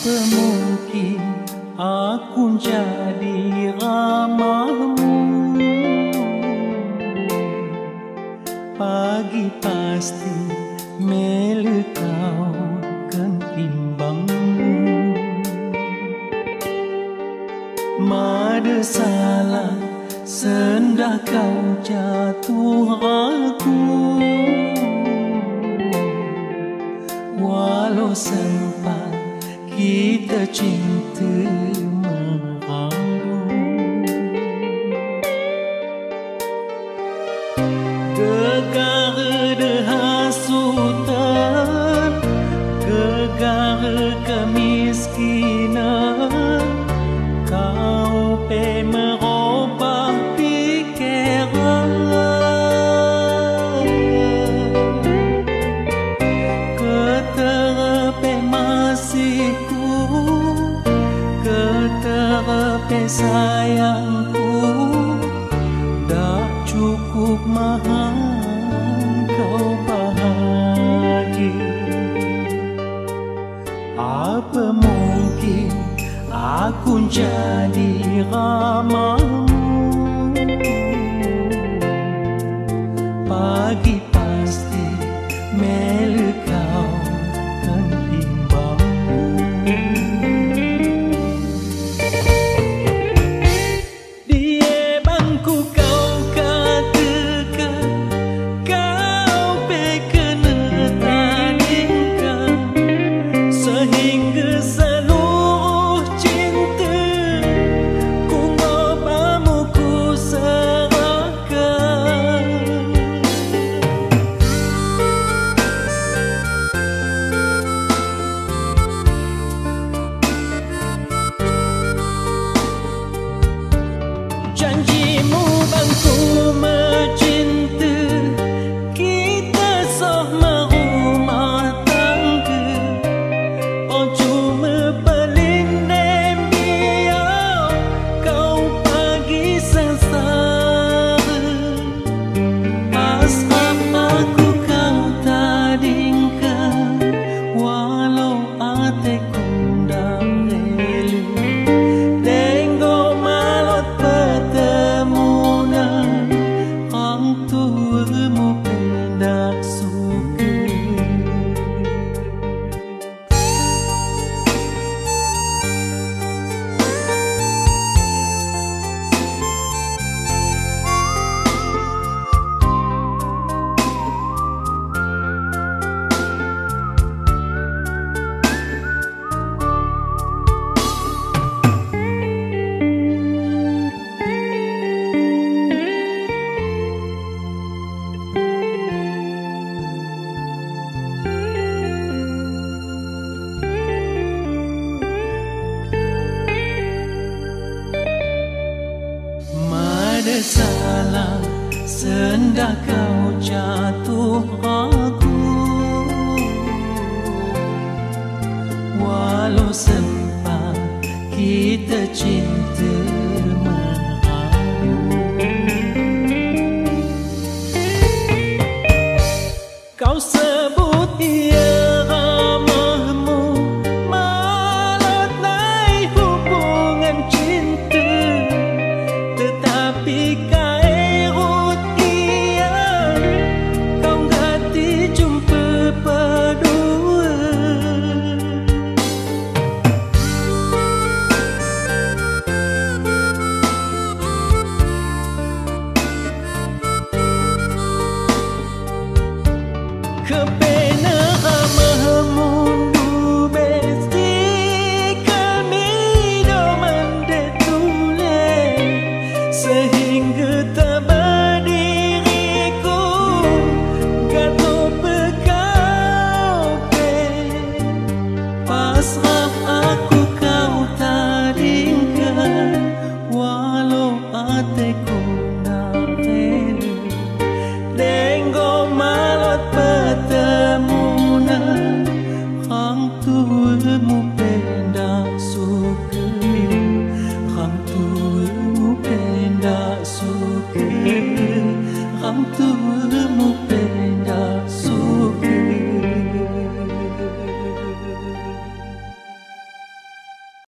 Apa mungkin aku jadi ramahmu? Pagi pasti mele kau kan timbangmu. Mada salah sendah kau jatuh aku. Walau sempat kita cinta meranggu, gegara dehasutan, gegara kemiskinan, kau pe merubah pikiran. Keterape masihku, keterape sayangku, dah cukup mahal kau bahagia. Apa mungkin aku jadi ramahmu? Pagi pasti mele kau kan timbangmu. Dia bangku kau katakan, kau pe kena tandingkan, sehingga seluruh cinta ku ngobamu ku serahkan. Janjimu bangku mencinta, kita sah merumah tangga. Oh cuma pelindung biar kau pergi sengsara. Asrap aku kau tadingkan, walau hatiku dah rela. Tengok malut pertemuan, orang tuamu pendak suka. Mada salah sendah kau jatuh aku. Walau sempat kita cinta meranggu, kau sebut ia ramahmu, malah naik hubungan cinta. Tetapi kairut ia, kau ganti jumpa berdua. Kepena ramahmu nu besti kami doman detule, sehingga tak berdiriku gato bekau pe. Pasrah aku kau tadingkan, walau hatiku dah rela. Tengok malut pertemuan, orang tuamu pendak suka. Orang tuamu pendak suka. Orang tuamu pendak